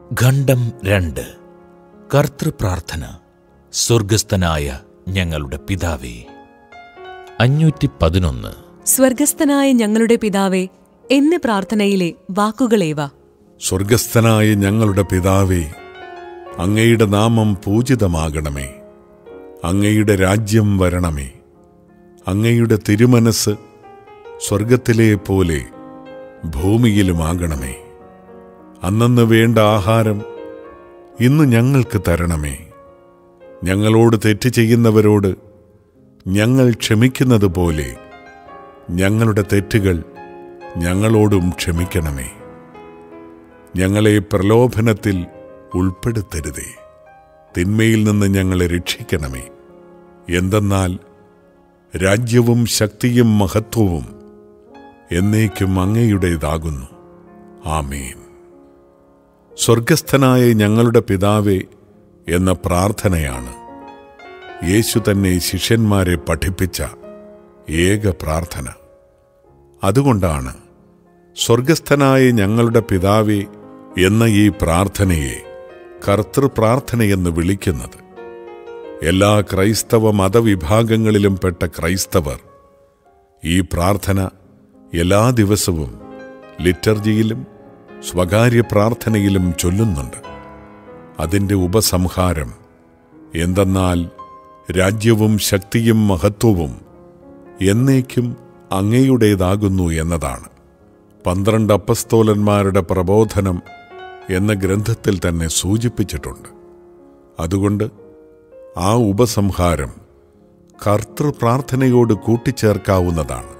ഖണ്ഡം 2. കർത്തൃപ്രാർത്ഥന. സ്വർഗസ്ഥനായ ഞങ്ങളുടെ പിതാവേ. 511. സ്വർഗസ്ഥനായ ഞങ്ങളുടെ പിതാവേ എന്ന പ്രാർത്ഥനയിലെ വാക്കുകളേവ? സ്വർഗസ്ഥനായ ഞങ്ങളുടെ പിതാവേ, അങ്ങയുടെ നാമം പൂജിതമാകണമേ. അങ്ങയുടെ രാജ്യം വരണമേ. അങ്ങയുടെ തിരുമനസ് സ്വർഗത്തിലെ പോലെ ഭൂമിയിലുമാകണമേ. അന്നന്ന് വേണ്ട ആഹാരം ഇന്ന് ഞങ്ങൾക്ക് തരണമേ. ഞങ്ങളോട് തെറ്റ് ചെയ്യുന്നവരോട് ഞങ്ങൾ ക്ഷമിക്കുന്നത് പോലെ ഞങ്ങളുടെ തെറ്റുകൾ ഞങ്ങളോടും ക്ഷമിക്കണമേ. ഞങ്ങളെ പ്രലോഭനത്തിൽ ഉൾപ്പെടുത്തരുതേ, തിന്മയിൽ നിന്ന് ഞങ്ങളെ രക്ഷിക്കണമേ. എന്തെന്നാൽ രാജ്യവും ശക്തിയും മഹത്വവും എന്നേക്കും അങ്ങയുടേതാകുന്നു. ആമേൻ. സ്വർഗസ്ഥനായ ഞങ്ങളുടെ പിതാവേ എന്ന പ്രാർത്ഥനയാണ് യേശു തന്നെ ശിഷ്യന്മാരെ പഠിപ്പിച്ച ഏക പ്രാർത്ഥന. അതുകൊണ്ടാണ് സ്വർഗസ്ഥനായ ഞങ്ങളുടെ പിതാവേ എന്ന ഈ പ്രാർത്ഥനയെ കർത്തൃപ്രാർത്ഥനയെന്ന് വിളിക്കുന്നത്. എല്ലാ ക്രൈസ്തവ മതവിഭാഗങ്ങളിലും പെട്ട ക്രൈസ്തവർ ഈ പ്രാർത്ഥന എല്ലാ ദിവസവും ലിറ്റർജിയിലും സ്വകാര്യ പ്രാർത്ഥനയിലും ചൊല്ലുന്നുണ്ട്. അതിൻ്റെ ഉപസംഹാരം എന്തെന്നാൽ രാജ്യവും ശക്തിയും മഹത്വവും എന്നേക്കും അങ്ങയുടേതാകുന്നു എന്നതാണ്. 12 അപ്പസ്തോലന്മാരുടെ പ്രബോധനം എന്ന ഗ്രന്ഥത്തിൽ തന്നെ സൂചിപ്പിച്ചിട്ടുണ്ട്. അതുകൊണ്ട് ആ ഉപസംഹാരം കർത്തൃപ്രാർത്ഥനയോട് കൂട്ടിച്ചേർക്കാവുന്നതാണ്.